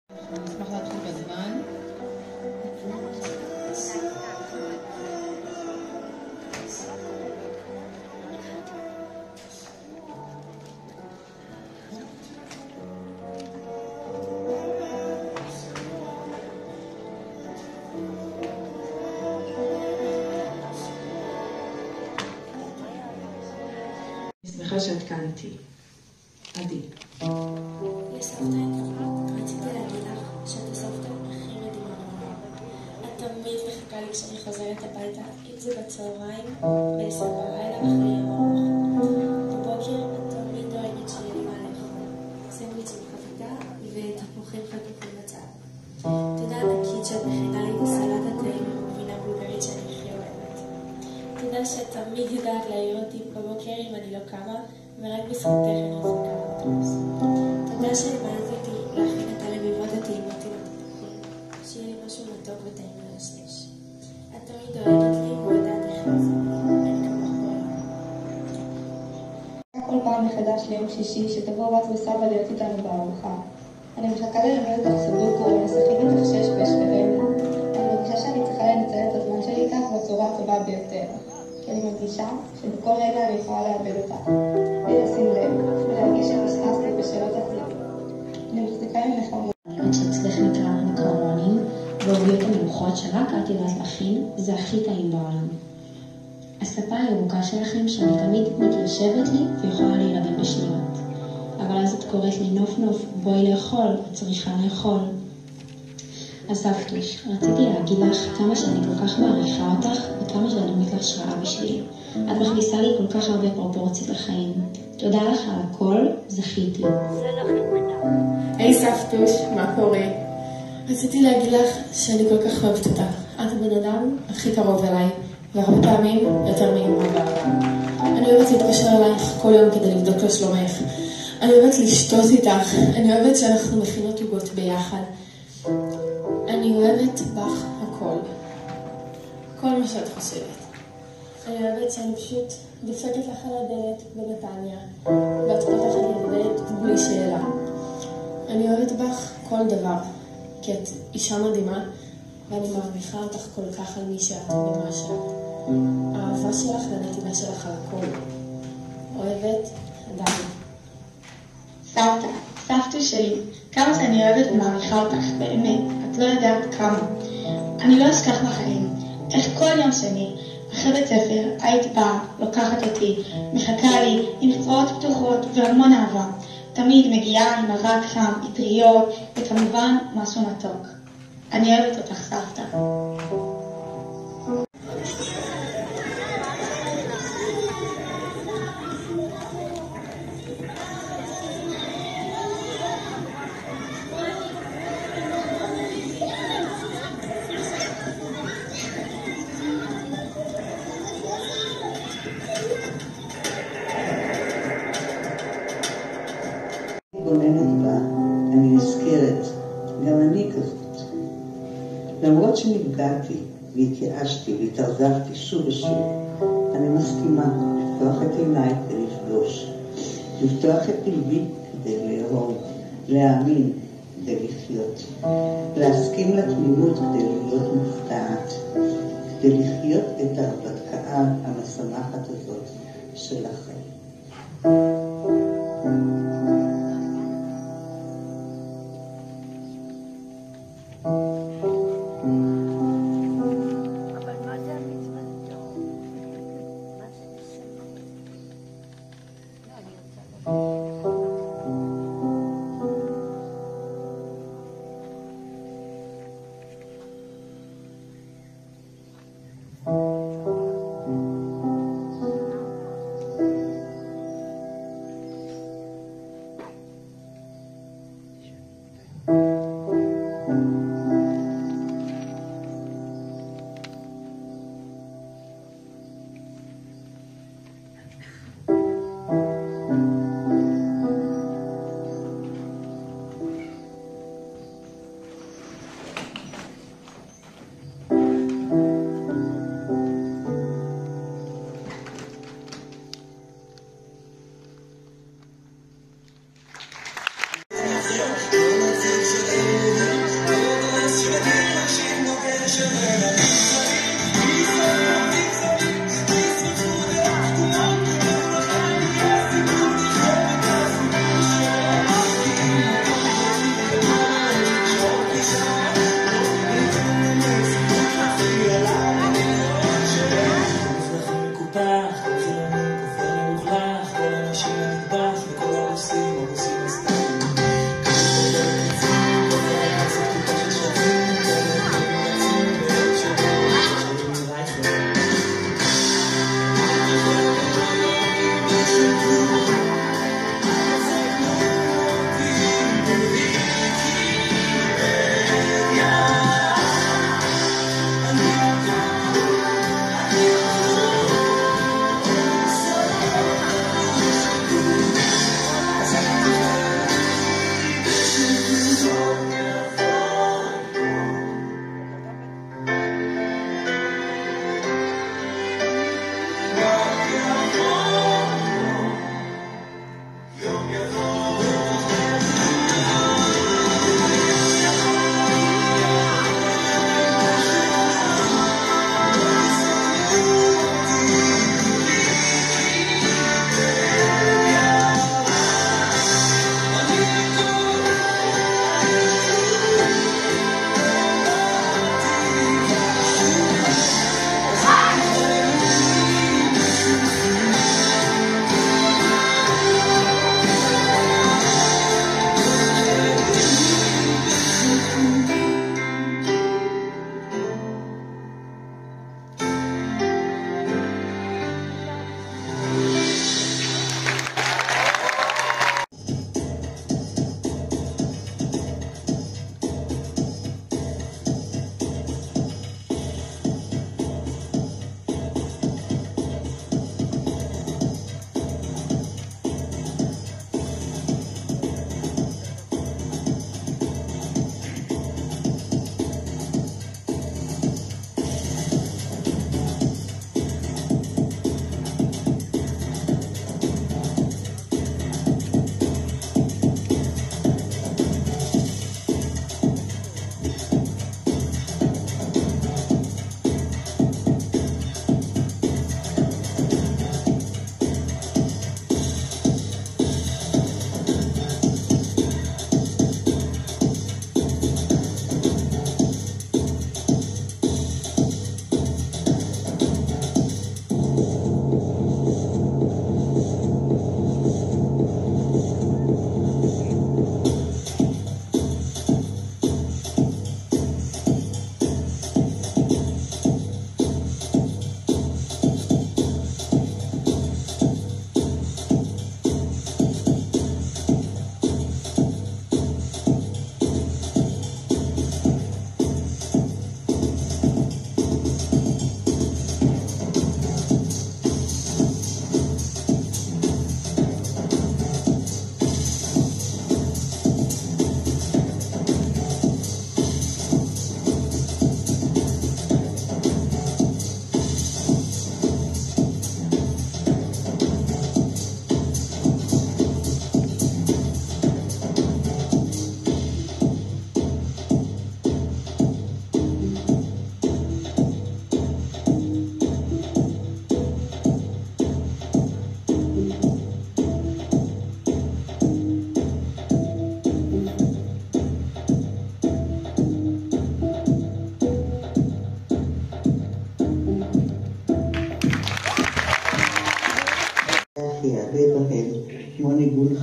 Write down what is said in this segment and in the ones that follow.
אנחנו נשמח להתחיל בזמן. אני שמחה שאת כאן איתי. עדי. סבתא יקרה, רציתי להגיד לך שאת הסבתא הכי מדהימה בעולם. את תמיד מחכה לי כשאני חוזרת הביתה, אם זה בצהריים, ב10 בלילה אחרי יום ארוך. בבוקר את תמיד דואגת שיהיה לי מה לאכול. סנדוויץ' עם חביתה ותפוחים חתוכים בצד. תודה ענקית שאת מכינה לי את הסלט הטעים עם גבינה בולגרית שאני הכי אוהבת. תודה שאת תמיד יודעת להעיר אותי בבוקר אם אני לא קמה, ורק בזכותך אני מחזיקה לאוטובוס. תודה שהבנת אותי להכין את הלביבות הטעימות עם התפוחים, שיהיה לי משהו מתוק וטעים לנשנש. את תמיד דואגת לי ויודעת איך לעזור לי, ואני כמוך בעולם. כל פעם מחדש ליום שישי שתבוא בת וסבא להיות איתנו בארוחה. אני מחכה ללמד אותך סודוקו ולשחק איתך שש ורבע. אני מרגישה שאני צריכה לנצל את הזמן שלי איתך בצורה הטובה ביותר. כי אני מרגישה שבכל רגע אני יכולה לאבד אותך. בלי לשים לב ולהרגיש שפספסתי ושלא תחזור. אני מחזיקה ממך המון. אני יודעת שאצלך נקרא מקרונים ועוגיות המלוכות שרק את יודעת להכין, זה הכי טעים בעולם. הספה הירוקה שלכם שאני תמיד מתיישבת לי ויכולה להירדם בשניות. אבל אז את קוראת לי נוף נוף, בואי לאכול, את צריכה לאכול. אז סבתוש, רציתי להגיד לך כמה שאני כל כך מעריכה אותך וכמה שאת דמות להשראה בשבילי. את מכניסה לי כל כך הרבה פרופורציות לחיים. תודה לך על הכל, זכיתי. היי סבתוש, מה קורה? רציתי להגיד לך שאני כל כך אוהבת אותך. את הבן אדם הכי קרוב אליי, והרבה פעמים יותר מאמא בעבר. אני אוהבת להתקשר אלייך כל יום כדי לבדוק לשלומך. אני אוהבת לשתות איתך. אני אוהבת שאנחנו מכינות עוגות ביחד. אני אוהבת בך הכל. כל מה שאת חושבת. אני אוהבת שאני פשוט דופקת לך על הדלת בנתניה, ואת פותחת לי לדלת בלי שאלה. אני אוהבת בך כל דבר, כי את אישה מדהימה, ואני מעריכה אותך כל כך על מי שאת ומה שאת. האהבה שלך והנתינה שלך על הכל. אוהבת, דני. סבתא, סבתא שלי, כמה שאני אוהבת ומעריכה אותך, באמת, את לא יודעת כמה. אני לא אשכח בחיים, איך כל יום שני, אחרי בית ספר, היית באה, לוקחת אותי, מחכה לי עם צבאות פתוחות והמון אהבה. תמיד מגיעה עם מרק חם, אטריות, וכמובן משהו מתוק. אני אוהבת אותך, סבתא. מתבוננת בה, אני נזכרת, גם אני כזאת. למרות שנפגעתי והתייאשתי והתאכזבתי שוב ושוב, אני מסכימה לפתוח את עיניי כדי לפגוש, לפתוח את ליבי כדי לאהוב, להאמין כדי לחיות, להסכים לתמימות כדי להיות מופתעת, כדי לחיות את ההרפתקה המשמחת הזאת של החיים.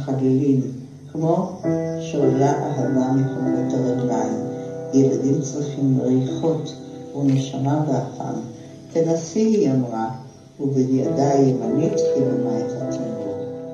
מחללים, כמו שעולה אהבה מחובות הרגליים. ילדים צריכים ריחות ונשמה באפם. תנסי, היא אמרה, ובידה הימנית קירמה את התנור.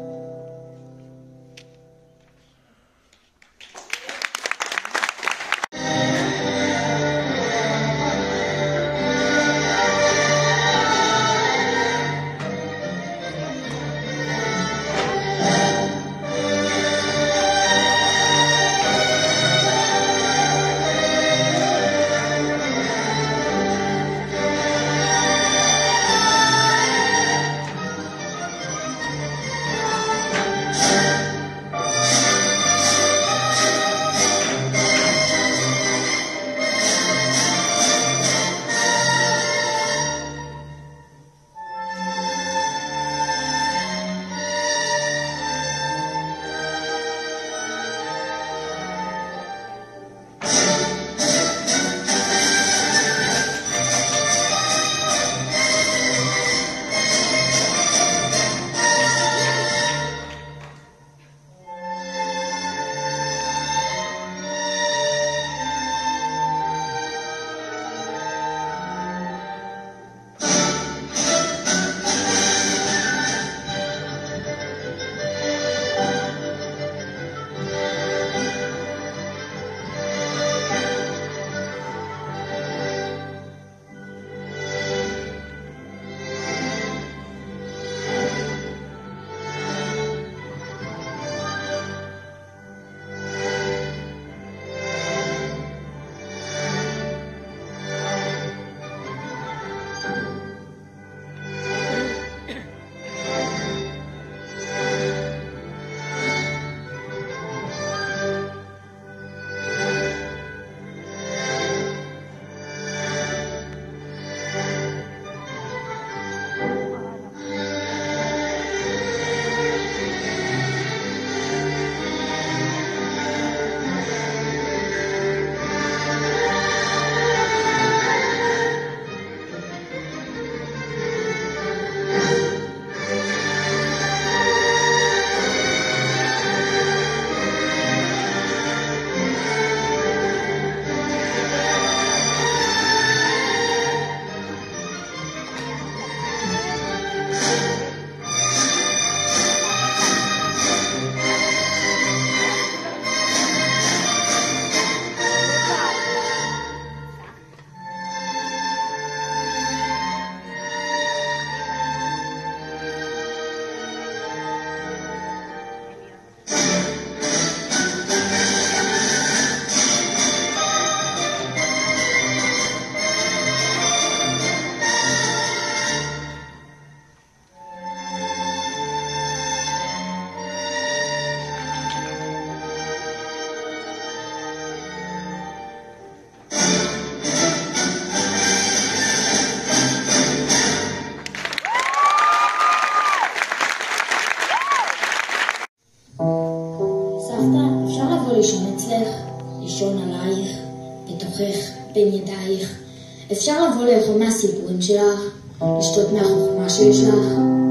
בין ידייך. אפשר לבוא לאכול מהסיפורים שלך, לשתות מהחוכמה שיש לך.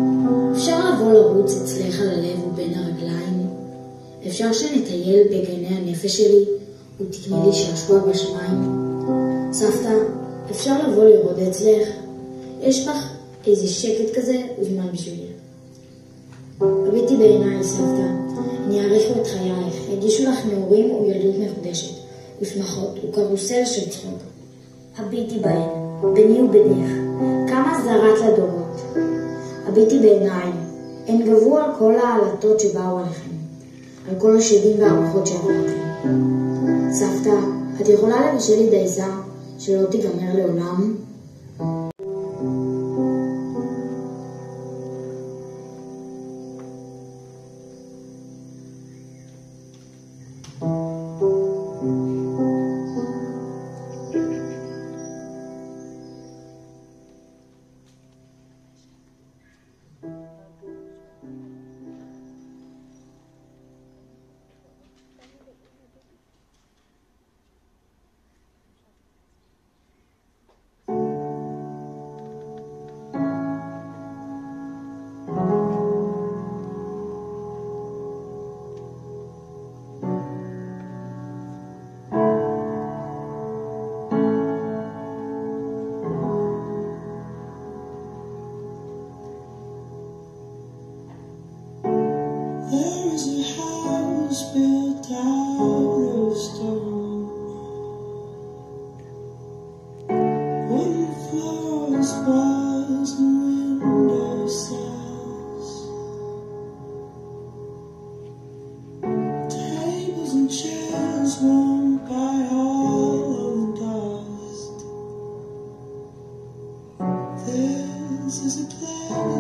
אפשר לבוא לרוץ אצלך על הלב ובין הרגליים. אפשר שנטייל בגני הנפש שלי ותקני לי שעשוע בשמיים. סבתא, אפשר לבוא לראות אצלך. יש בך איזה שקט כזה וזמן בשבילי. הביטי בעיניי, סבתא, אני אעריך את חייך, יגישו לך נעורים וילדות מחודשת, ושמחות וקרוסל של צחוק. הביטי בהן, ביני ובינך, כמה זרת לדורות. הביטי בעיניי, הן גברו על כל העלתות שבאו עליכם, על כל השדים והרוחות שעברתם. סבתא, את יכולה לבשל לי דייזה שלא תיגמר לעולם?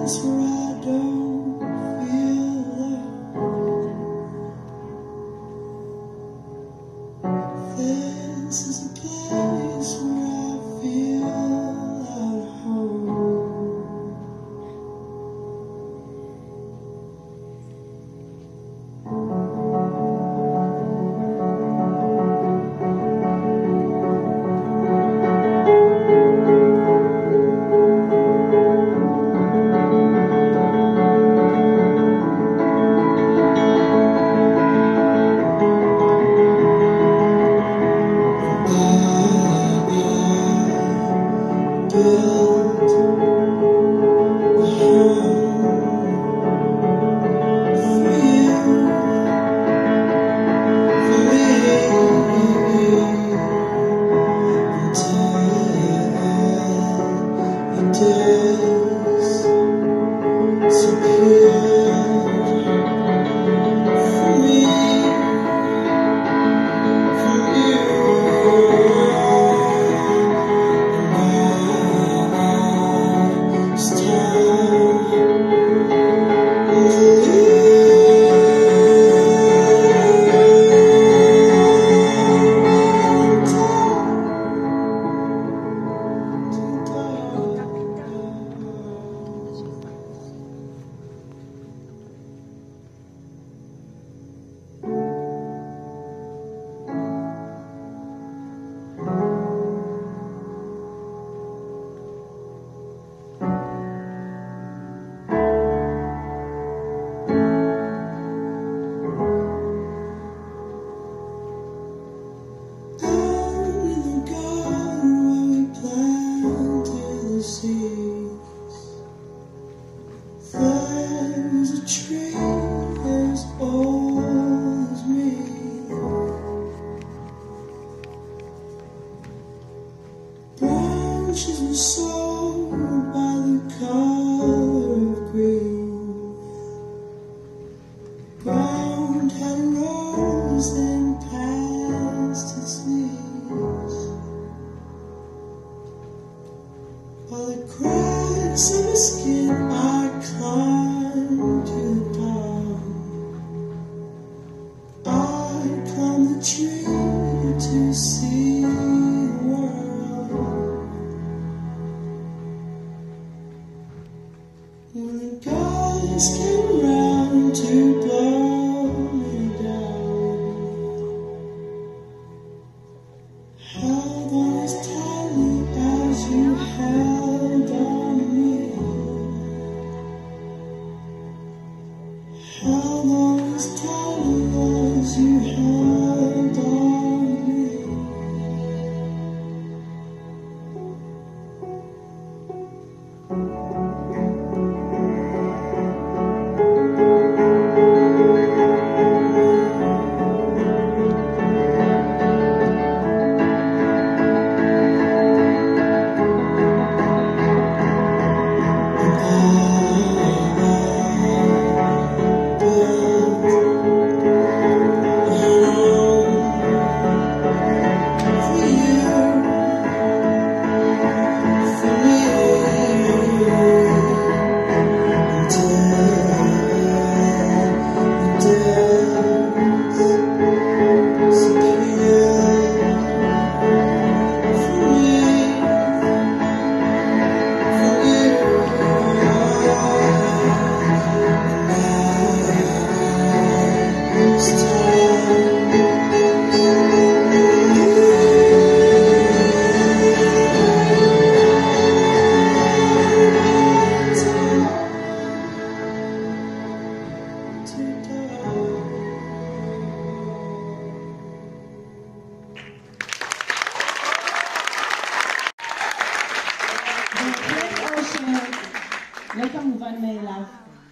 לא כמובן מאליו.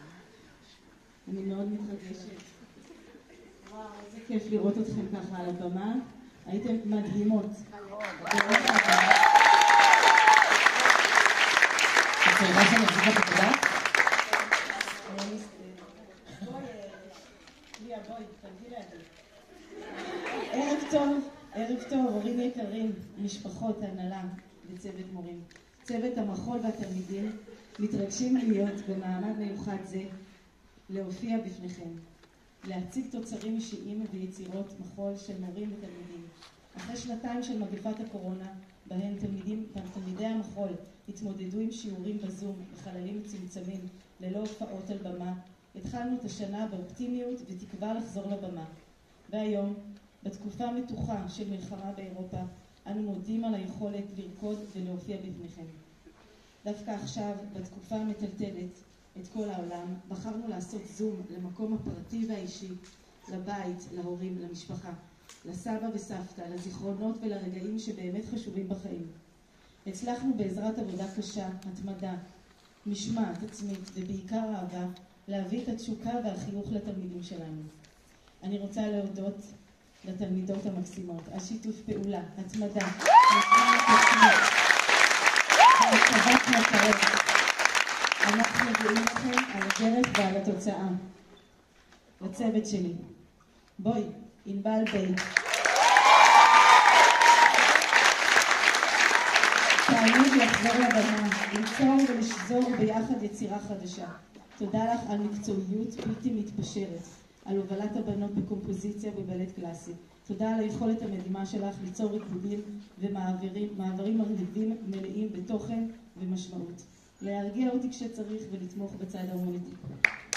אני מאוד מתרגשת. וואו, איזה כיף לראות אתכם ככה על הבמה. הייתם מדהימות. ערב טוב, הורים יקרים, משפחות, הנהלה וצוות מורים. צוות המחול והתלמידים מתרגשים להיות במעמד מיוחד זה, להופיע בפניכם, להציג תוצרים אישיים ויצירות מחול של מורים ותלמידים. אחרי שנתיים של מגפת הקורונה, בהן תלמידי המחול התמודדו עם שיעורים בזום בחללים מצומצמים ללא הופעות על במה, התחלנו את השנה באופטימיות ותקווה לחזור לבמה. והיום, בתקופה מתוחה של מלחמה באירופה, אנו מודים על היכולת לרקוד ולהופיע בפניכם. דווקא עכשיו, בתקופה המטלטלת את כל העולם, בחרנו לעשות זום למקום הפרטי והאישי, לבית, להורים, למשפחה, לסבא וסבתא, לזיכרונות ולרגעים שבאמת חשובים בחיים. הצלחנו בעזרת עבודה קשה, התמדה, משמעת עצמית ובעיקר אהבה, להביא את התשוקה והחיוך לתלמידים שלנו. אני רוצה להודות לתלמידות המקסימות, על שיתוף פעולה, התמדה, משמעת עצמית, והצבת מטרות. אנחנו גאים לכם על הדרך ועל התוצאה. לצוות שלי, בואי, ענבל בית. תענוג לחזור לבמה, ליצור ולשזור ביחד יצירה חדשה. תודה לך על מקצועיות בלתי מתפשרת, על הובלת הבנות בקומפוזיציה ובלט קלאסי. תודה על היכולת המדהימה שלך ליצור ריקודים ומעברים מרהיבים מלאים בתוכן ומשמעות. להרגיע אותי כשצריך ולתמוך בצד ההומניטי.